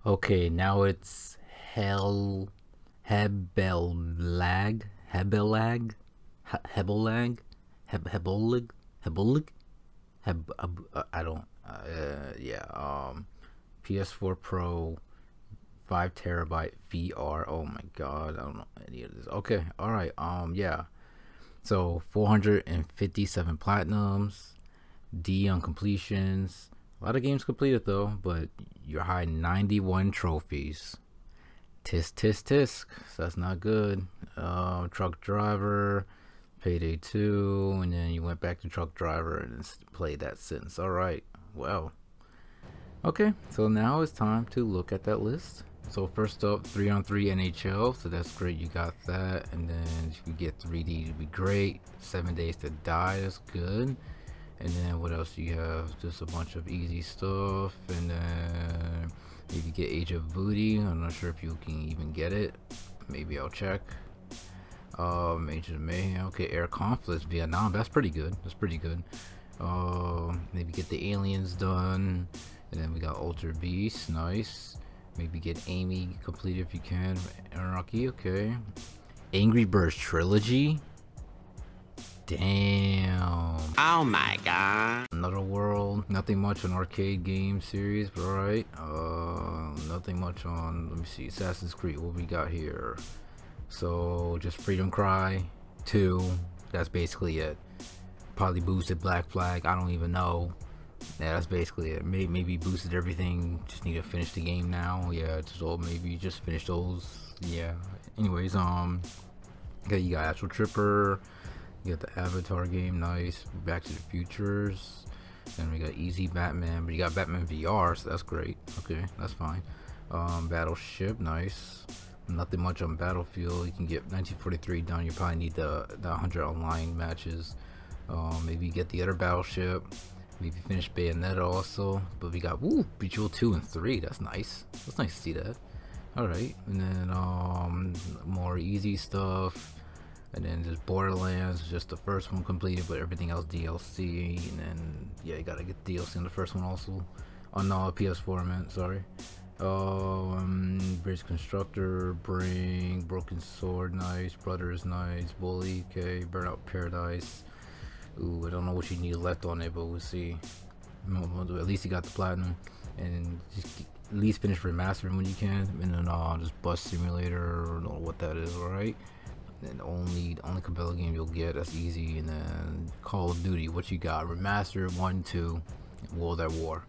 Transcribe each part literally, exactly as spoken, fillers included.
Okay, now it's Hell Hebelag Hebelag He- Hebelag Heb Hebolig Hebolig Heb uh, I don't uh, yeah um P S four Pro five terabyte V R. Oh my god, I don't know any of this. Okay, all right. Um yeah. So four hundred fifty-seven platinums, D on completions. A lot of games completed though, but you're high ninety-one trophies. Tisk tisk tisk. So that's not good. Uh, truck driver, payday two, and then you went back to truck driver and played that since. All right. Well. Okay. So now it's time to look at that list. So first up, three on three N H L. So that's great. You got that, and then if you get three D, it'd be great. Seven Days to Die. That's good. And then what else do you have? Just a bunch of easy stuff, and then maybe get Age of Booty. I'm not sure if you can even get it. Maybe I'll check. Um, Age of Mayhem. Okay, Air Conflicts Vietnam. That's pretty good. That's pretty good. Uh, maybe get the Aliens done, and then we got Altered Beast. Nice. Maybe get Amy completed if you can. Anarchy. Okay. Angry Birds Trilogy. Damn. Oh my god. Another World. Nothing much on arcade game series, but alright. Uh, nothing much on, let me see, Assassin's Creed. What we got here? So, just Freedom Cry two. That's basically it. Probably boosted Black Flag. I don't even know. Yeah, that's basically it. Maybe, maybe boosted everything. Just need to finish the game now. Yeah, so maybe just finish those. Yeah. Anyways, um, okay, you got Astro Tripper. You got the Avatar game, nice. Back to the Futures. Then we got Easy Batman, but you got Batman V R, so that's great. Okay, that's fine. Um, Battleship, nice. Nothing much on Battlefield. You can get nineteen forty-three done. You probably need the, the one hundred online matches. Um, maybe get the other Battleship. Maybe finish Bayonetta also. But we got, woo, Bejeweled two and three. That's nice. That's nice to see that. Alright, and then um, more easy stuff. And then just Borderlands, just the first one completed, but everything else D L C. And then, yeah, you gotta get D L C on the first one also. On uh, P S four, I meant, sorry. Um, Bridge Constructor, Bring, Broken Sword, nice. Brothers, nice. Bully, okay. Burnout Paradise. Ooh, I don't know what you need left on it, but we'll see. At least you got the platinum. And just at least finish remastering when you can. And then uh, just Bus Simulator, or know what that is, alright? And only the only Cabela game you'll get that's easy. And then Call of Duty, what you got? Remastered one, two, World at War.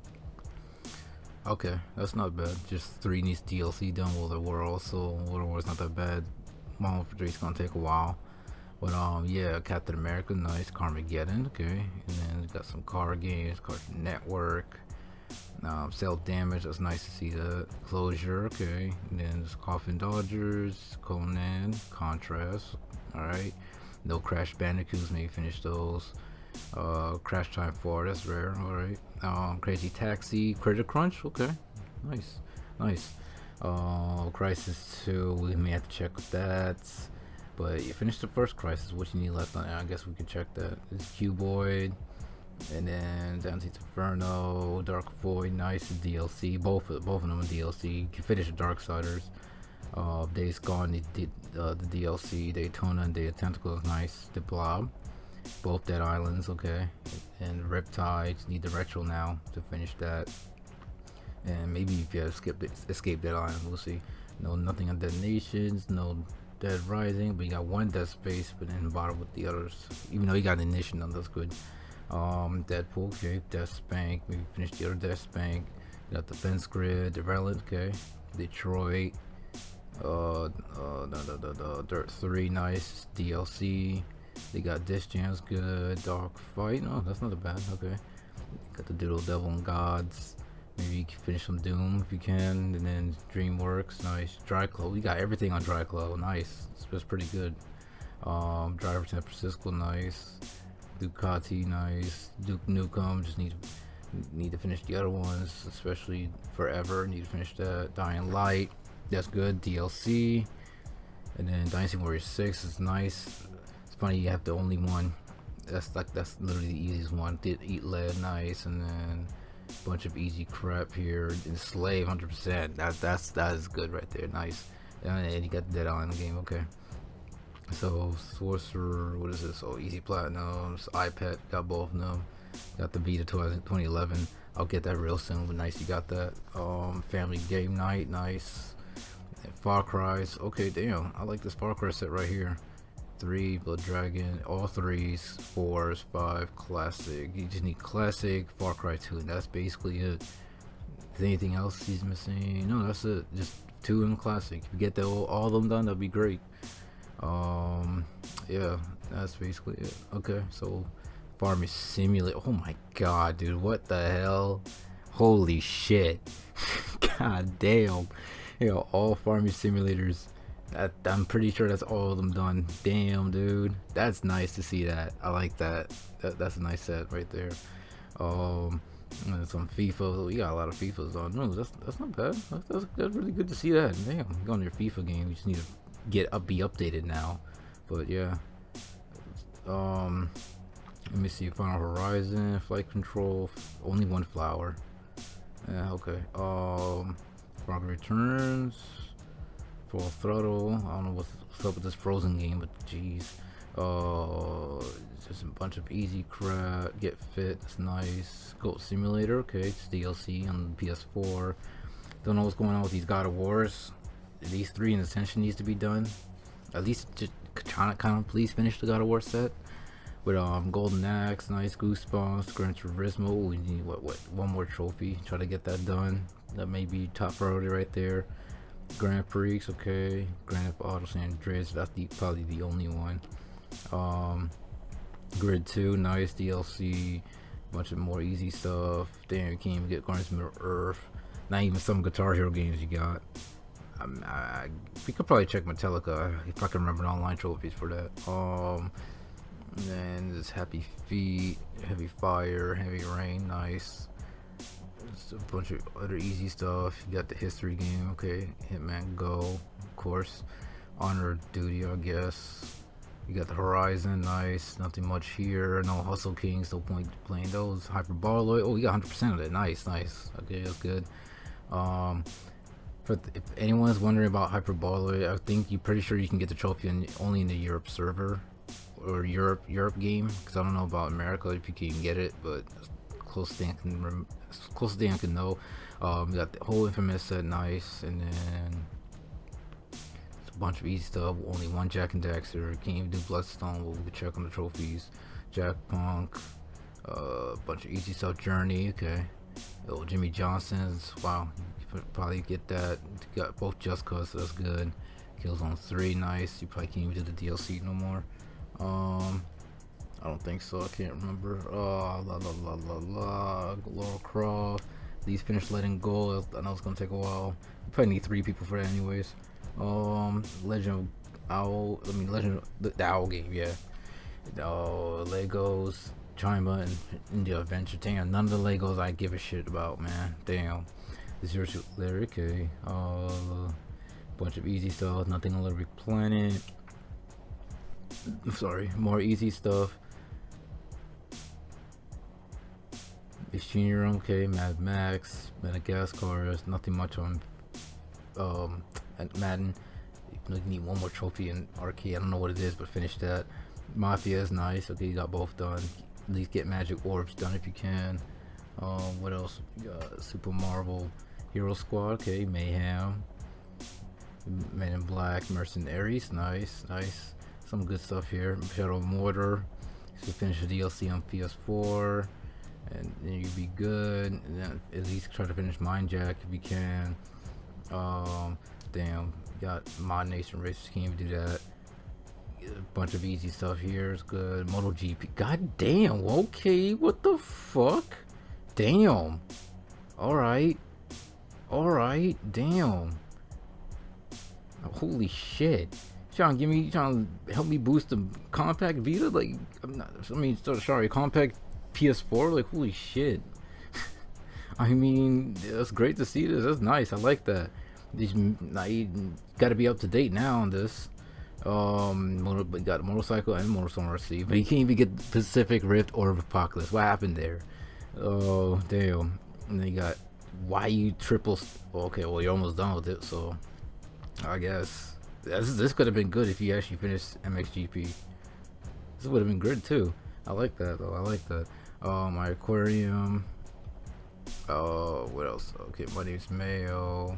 Okay, that's not bad. Just three needs D L C done. World at War also. World at War is not that bad. Modern Warfare three is gonna take a while. But um yeah, Captain America, nice. Carmageddon, okay. And then got some car games, Cartoon Network. Um, Self Damage, that's nice to see that. Closure, okay. And then there's Coffin Dodgers, Conan, Contrast, alright. No Crash Bandicoots, maybe finish those. Uh, Crash Time four, that's rare, alright. Um, Crazy Taxi, Credit Crunch, okay. Nice, nice. Uh, Crisis two, we may have to check with that. But you finished the first Crisis, what you need left on it, I guess we can check that. It's Cuboid. And then Dante's Inferno, Dark Void, nice, D L C. Both of both of them are D L C. You can finish the Darksiders. Uh, Days Gone, the, the, uh, the D L C. Daytona and Day of Tentacles, nice. The Blob, both Dead Islands, okay. And Riptides, need the Retro now to finish that. And maybe if you have skip Escape Dead Island, we'll see. No, nothing on Dead Nations, no Dead Rising, but you got one Dead Space, but then bottom with the others. Even though you got Ignition done, that's good. Um, Deadpool, okay, Death Spank, maybe finish the other Death Spank. You got the Fence Grid, the Relic, okay, Detroit, uh, uh, the, the, the, the Dirt three, nice, D L C. They got Disc Jams, good. Dark Fight, no, that's not bad, okay. Got the Diddle Devil and Gods. Maybe you can finish some Doom if you can, and then DreamWorks, nice. Dryclo, we got everything on Dryclo, nice. It's pretty good. Um, Driver San Francisco, nice. Ducati, nice. Duke Nukem, just need need to finish the other ones, especially Forever, need to finish that. Dying Light, that's good. D L C, and then Dynasty Warriors six is nice. It's funny you have the only one. That's like that's literally the easiest one. Did Eat Lead, nice, and then Bunch of easy crap here. Enslave one hundred percent. That that's that is good right there. Nice. And you got Dead Island game. Okay. So Sorcerer, what is this? Oh, easy platinums. iPad, got both of them. Got the Vita twenty eleven. I'll get that real soon. But nice, you got that. Um, Family Game Night, nice. And Far Cry's. Okay, damn. I like this Far Cry set right here. Three, Blood Dragon, all threes, fours, five, classic. You just need classic, Far Cry two, and that's basically it. Is anything else he's missing? No, that's it. Just two and classic. If you get the, all, all of them done, that'd be great. Um, yeah, that's basically it. Okay, so Farming Simulator. Oh my god, dude, what the hell? Holy shit! God damn! You know, all Farming Simulators. That, I'm pretty sure that's all of them done. Damn, dude, that's nice to see that. I like that. that that's a nice set right there. Um, and some FIFA. We got a lot of FIFAs on. No, that's that's not bad. That's, that's, that's really good to see that. Damn, you go on your FIFA game. You just need to get up, be updated now. But yeah. Um, let me see. Final Horizon, Flight Control. Only one flower. Yeah, okay. Um, Frog Returns. Full Throttle. I don't know what's, what's up with this Frozen game, but jeez. Uh, just a bunch of easy crap. Get Fit, that's nice. Goat Simulator, okay, it's D L C on the P S four. Don't know what's going on with these God of Wars. These three in Ascension needs to be done. At least just trying to kind of please finish the God of War set. With um Golden Axe, nice. Goosebumps, Gran Turismo. We need what what one more trophy. Try to get that done. That may be top priority right there. Grand Prix, okay. Grand Theft Auto San Andreas, that's the, probably the only one. Um, Grid two, nice. D L C, bunch of more easy stuff. Damn, you can't even get Guardians of Middle Earth. Not even some Guitar Hero games you got. Um, I, we could probably check Metallica if I can remember the online trophies for that. Um, and then this Happy Feet, Heavy Fire, Heavy Rain, nice. A bunch of other easy stuff. You got the history game, okay. Hitman Go, of course. Honor of Duty, I guess. You got the Horizon, nice. Nothing much here. No Hustle Kings, no point playing those. Hyperboloid, oh, you got one hundred percent of it. Nice, nice. Okay, that's good. Um, for th if anyone's wondering about Hyperboloid, I think you're pretty sure you can get the trophy in, only in the Europe server or Europe Europe game. Because I don't know about America if you can get it, but close thing I can rem close thing I can know. Um, we got the whole Infamous set, nice, and then a bunch of easy stuff. Only one Jack and Daxter. Can't even do Bloodstone. But we can check on the trophies. Jack Punk. A uh, bunch of easy stuff. Journey. Okay. Oh, Jimmy Johnson's. Wow. You could probably get that. You got both Just Cause. So that's good. Killzone three. Nice. You probably can't even do the D L C no more. Um. I don't think so. I can't remember. Oh, la la la la la. Lara Croft. These finished Letting Go. I know it's gonna take a while. You probably need three people for that, anyways. Um, Legend of Owl. I mean, Legend of the, the Owl game. Yeah. Uh, Legos, Chima, and India Adventure. Damn, none of the Legos I give a shit about, man. Damn. Zero Suit Larry. Okay. Uh, bunch of easy stuff. Nothing on Little Big Planet. Sorry, more easy stuff. Machinery, okay. Mad Max, Madagascar. There's nothing much on um Madden. You need one more trophy in arcade. I don't know what it is, but finish that. Mafia is nice. Okay, you got both done. At least get Magic Orbs done if you can. Um, what else? You got Super Marvel, Hero Squad. Okay, Mayhem, Men in Black, Mercenaries. Nice, nice. Some good stuff here. Shadow of Mordor. So finish the D L C on P S four. And then you'd be good. And then at least try to finish Mind Jack if you can. Um, damn, you got Mod Nation Races, can't even do that. A bunch of easy stuff here is good. MotoGP, god damn, okay, what the fuck? Damn. Alright. Alright, damn. Holy shit. You trying to give me, you trying to help me boost the compact Vita? Like, I'm not, I mean, sorry, compact P S four, like holy shit. I mean, that's great to see this. That's nice. I like that. These, now you gotta be up to date now on this. Um, motor, but got a motorcycle and motorcycle R C, but you can't even get Pacific Rift or Apocalypse. What happened there? Oh damn. And then you got why you triple. Well, okay, well you're almost done with it, so I guess this this could have been good if you actually finished M X G P. This would have been good too. I like that though. I like that. Uh, my aquarium. Uh, what else? Okay, my name's Mayo.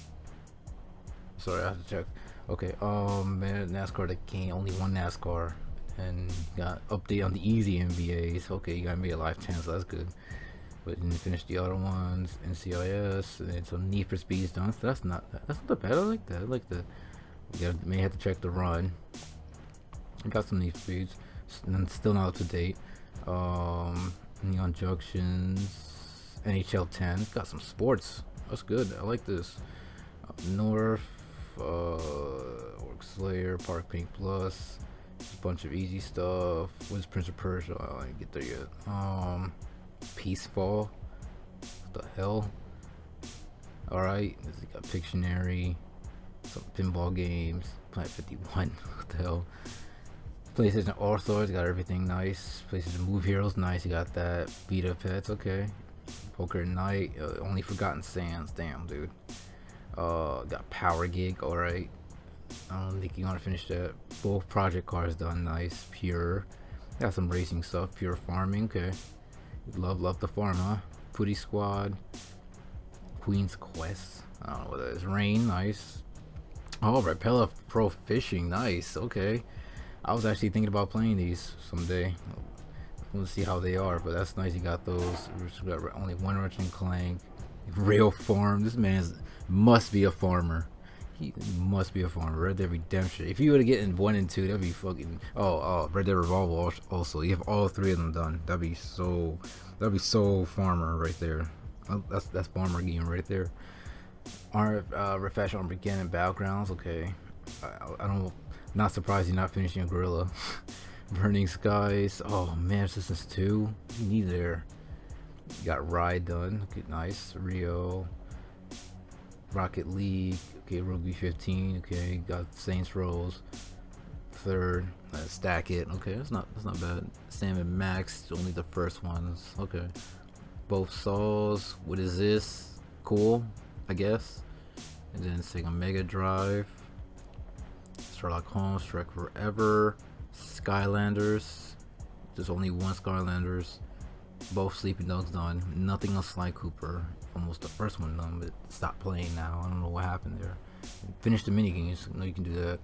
Sorry, I have to check. Okay, um, man, NASCAR the game. Only one NASCAR, and got update on the easy N B As. Okay, you got me a life ten, so that's good. But then finish the other ones, N C I S, and then some Need for Speed's done. So that's not that's not bad. I like that. I like that. You gotta, may have to check the run. I got some Need for Speeds, and still not up to date. Um, Neon Junctions, N H L ten. Got some sports. That's good. I like this. Uh, North, uh, Orc Slayer, Park Pink Plus, a bunch of easy stuff. What's Prince of Persia? I didn't get there yet. Um. Peaceful. What the hell? Alright, this is got Pictionary, some pinball games, Planet fifty-one. What the hell? PlayStation All Stars got everything nice. PlayStation Move Heroes, nice. You got that. Beta Pets, okay. Poker Night, uh, Only Forgotten Sands, damn dude. Uh, got Power Gig, alright. I don't think you want to finish that. Both project cars done, nice. Pure. Got some racing stuff. Pure Farming, okay. Love, love the farm, huh? Putty Squad, Queen's Quest. I don't know what that is. Rain, nice. Oh, Rapella Pro Fishing, nice. Okay, I was actually thinking about playing these someday. We'll see how they are, but that's nice. You got those. We got only one Ratchet and Clank. Real Farm. This man must be a farmer. He must be a farmer. Red Dead Redemption. If you were to get in one and two, that'd be fucking. Oh, oh, Red Dead Revolver also. You have all three of them done. That'd be so. That'd be so farmer right there. Oh, that's that's farmer game right there. Ar uh, Refresh Armageddon Battlegrounds. Okay, I, I don't. Not surprised you're not finishing a Gorilla. Burning Skies. Oh man, Resistance two. You need there. You got Ride done. Okay, nice. Rio. Rocket League, okay, Rugby fifteen, okay, got Saints Rows, third, uh, Stack It, okay, that's not that's not bad. Sam and Max, only the first ones, okay. Both Souls, what is this? Cool, I guess. And then Sega Mega Drive, Sherlock Holmes, Shrek Forever, Skylanders. There's only one Skylanders. Both Sleeping Dogs done. Nothing on Sly Cooper. Almost the first one done, but stopped playing now. I don't know what happened there. Finished the mini games. I know you can do that.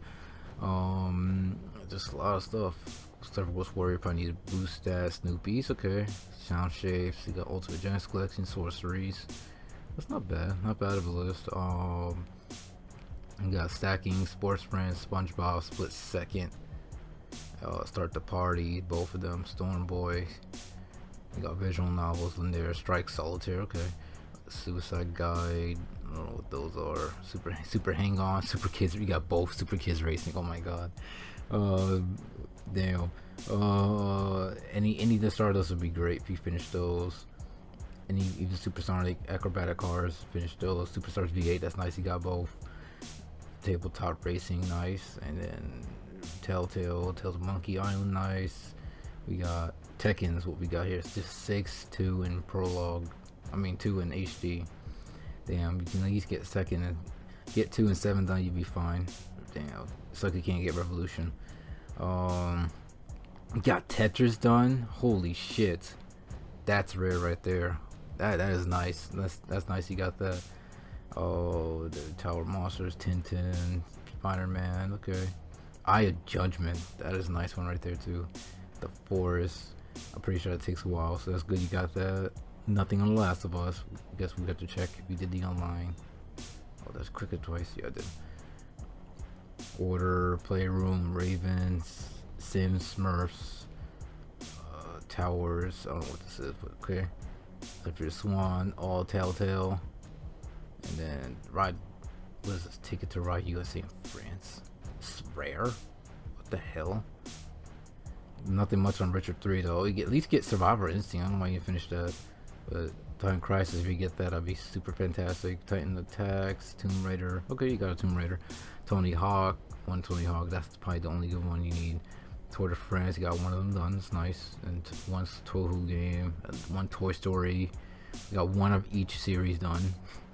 Um, just a lot of stuff. Star Wars Warrior probably need to boost that. Snoopy's okay. Sound Shapes. You got Ultimate Giants Collection, Sorceries. That's not bad. Not bad of a list. Um, you got Stacking, Sports Friends, SpongeBob, Split Second. Uh, Start the Party. Both of them. Storm Boy. You got visual novels in there. Strike Solitaire, okay. Suicide Guide. I don't know what those are. Super Super Hang On, Super Kids. We got both Super Kids Racing. Oh my god. Uh, damn. Uh, any any of the Stardust would be great if you finish those. Any even Supersonic Acrobatic Cars, finish those. Superstars V eight. That's nice. You got both. Tabletop Racing, nice. And then Telltale, Tales of Monkey Island, nice. We got Tekken's what we got here. It's just six, two, and prologue. I mean two in H D. Damn, you can at least get second and get two and seven done. You'd be fine. Damn, it's like you can't get Revolution. Um, got Tetris done. Holy shit, that's rare right there. That that is nice. That's that's nice. You got that. Oh, the Tower Monsters, Tintin, Spider-Man. Okay, Eye of Judgment. That is a nice one right there too. The Forest. I'm pretty sure it takes a while, so that's good. You got that. Nothing on The Last of Us. I guess we got to check if we did the online. Oh, that's Cricket twice. Yeah, I did. Order, Playroom, Ravens, Sims, Smurfs, uh, Towers. I don't know what this is, but okay. If you're Swan, all Telltale, and then Ride. What is this? Ticket to Ride U S A in France. It's rare. What the hell? Nothing much on Richard three though. You get, at least get Survivor Instinct. I don't know why you finished that. But Titan Crisis, if you get that, that'd be super fantastic. Titan Attacks, Tomb Raider. Okay, you got a Tomb Raider. Tony Hawk, one Tony Hawk. That's probably the only good one you need. Tour de France, you got one of them done. It's nice. And one Toho game, one Toy Story. You got one of each series done.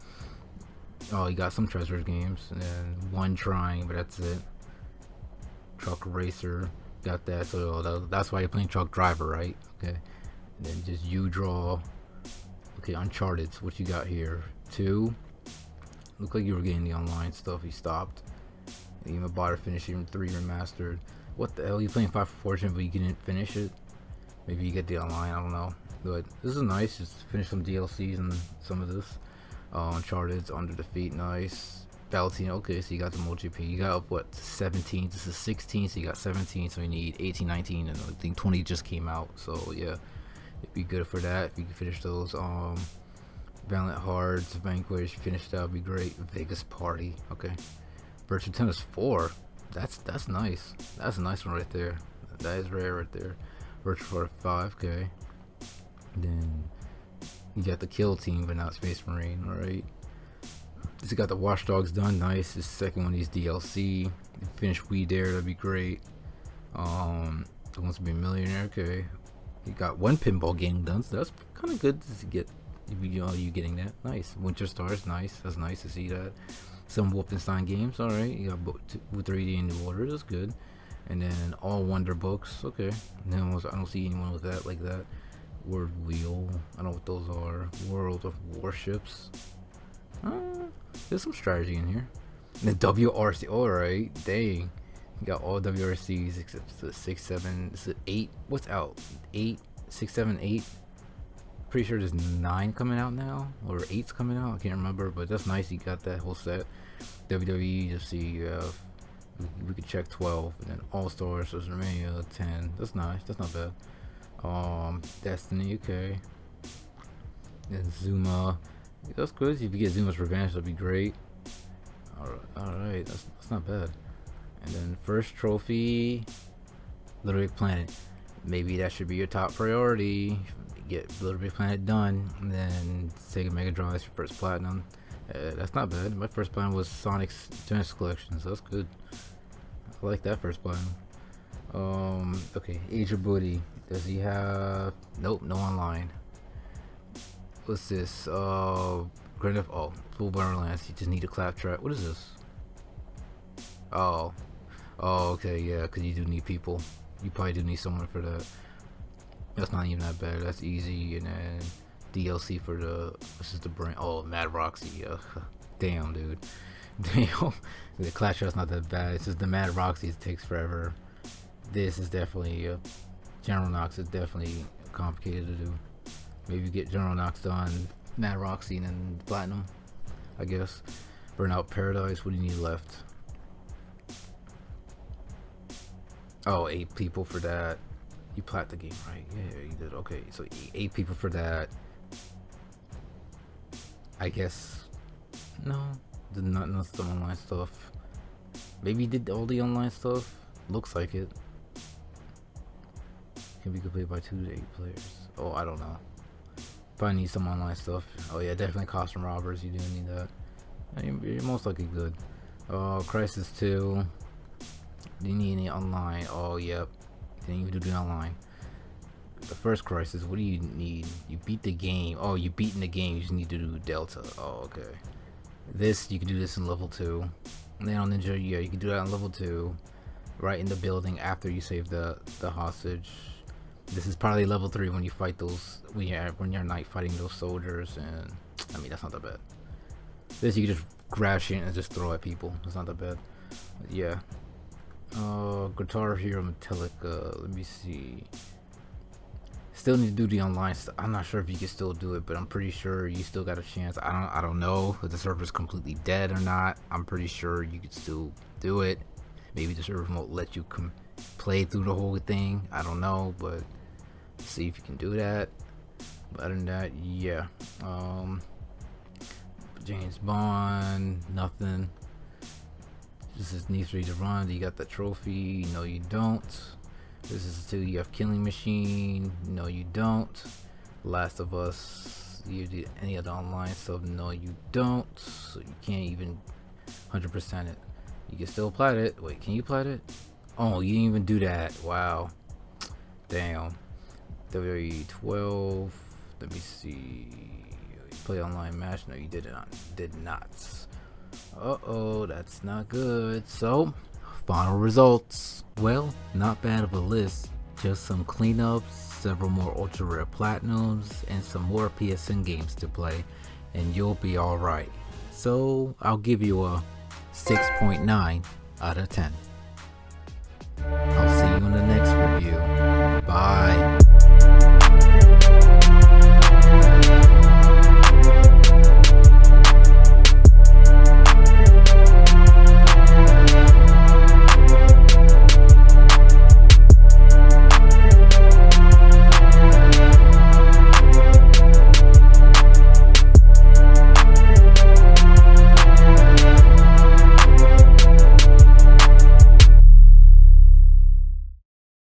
Oh, you got some Treasures games, and then one trying, but that's it. Truck Racer, got that. So that, that's why you're playing Truck Driver, right? Okay. And then just you draw. Okay, Uncharted. What you got here? Two. Look like you were getting the online stuff. You stopped. You even bought or finished even three remastered. What the hell? You playing Five Fortune, but you didn't finish it? Maybe you get the online. I don't know. But this is nice. Just finish some D L Cs and some of this. Uh, Uncharted's Under the Feet, nice. Valentine, okay, so you got the multi-P. You got what, seventeen? This is sixteen, so you got seventeen, so you need eighteen, nineteen, and I think twenty just came out. So yeah, it'd be good for that if you can finish those. Um, Valiant Hearts, Vanquish, finish that would be great. Vegas Party, okay. Virtual Tennis four, that's that's nice. That's a nice one right there. That is rare right there. Virtual Force five, okay. Then you got the Kill Team, but not Space Marine, alright. Just got the Watch Dogs done, nice. This second one is D L C. Finish We Dare, that'd be great. Um, Who Wants to Be a Millionaire, okay. You got one pinball game done, so that's kind of good to get. You know, you getting that, nice. Winter Stars, nice. That's nice to see that. Some Wolfenstein games, alright. You got with three D in New Order, that's good. And then all Wonder Books, okay. And then I don't see anyone with that like that. Word Wheel, I don't know what those are. World of Warships. Uh, there's some strategy in here. And the W R C, alright, dang. You got all W R Cs except the six, seven, is it eight? What's out? Eight, six, seven, eight. Pretty sure there's nine coming out now, or eight's coming out. I can't remember, but that's nice. You got that whole set. W W E, just see you have. We, we could check twelve, and then All Stars, so WrestleMania ten. That's nice. That's not bad. Um, Destiny, okay. And Zuma, that's good. If you get Zuma's Revenge, that'd be great. Alright, alright, that's, that's not bad. And then first trophy, Little Big Planet. Maybe that should be your top priority. Get Little Big Planet done, and then Sega Mega Drive's your first platinum. Uh, that's not bad. My first platinum was Sonic's Genesis Collection, so that's good. I like that first platinum. Um, okay, Age of Booty. Does he have? Nope, no online. What's this? Uh, Grand Theft. Oh, Full Borderlands. You just need a clap track. What is this? Oh, oh, okay, yeah, because you do need people. You probably do need someone for that. That's not even that bad. That's easy. And then D L C for the. This is the brain. Oh, Mad Roxy. Uh, damn, dude. Damn. The clap track's not that bad. It's just the Mad Roxy. It takes forever. This is definitely. Uh, General Knox is definitely complicated to do. Maybe get General Knox done, Mad Roxy, and then Platinum, I guess. Burnout Paradise, what do you need left? Oh, eight people for that. You plat the game, right? Yeah, you did. Okay, so eight people for that. I guess. No, did not know some online stuff. Maybe you did all the online stuff. Looks like it. Can be completed by two to eight players. Oh, I don't know. Probably need some online stuff. Oh yeah, definitely Costume Robbers. You do need that. You're most likely good. Uh, Crisis two. Do you need any online? Oh yep. Didn't even do the online. The first Crisis. What do you need? You beat the game. Oh, you beaten the game. You just need to do Delta. Oh, okay. This you can do this in level two. And then on Ninja, yeah, you can do that on level two. Right in the building after you save the the hostage. This is probably level three when you fight those when you're when you're night fighting those soldiers, and I mean that's not that bad. This you can just grab shit and just throw at people. It's not that bad. But yeah. Uh, Guitar Hero Metallica. Let me see. Still need to do the online stuff. I'm not sure if you can still do it, but I'm pretty sure you still got a chance. I don't I don't know if the server's completely dead or not. I'm pretty sure you could still do it. Maybe the server won't let you come play through the whole thing. I don't know, but see if you can do that. But other than that, yeah. Um, James Bond, nothing. This is Need for You to Run. You got the trophy. No, you don't. This is still you have Killing Machine. No, you don't. Last of Us. You do any other online stuff? No, you don't. So you can't even one hundred percent it. You can still plat it. Wait, can you plat it? Oh, you didn't even do that. Wow. Damn. W W E twelve. Let me see. Play online match. No, you did not. Did not. Uh-oh, that's not good. So, final results. Well, not bad of a list. Just some cleanups, several more ultra rare platinums, and some more P S N games to play, and you'll be alright. So, I'll give you a six point nine out of ten. I'll see you in the next review. Bye.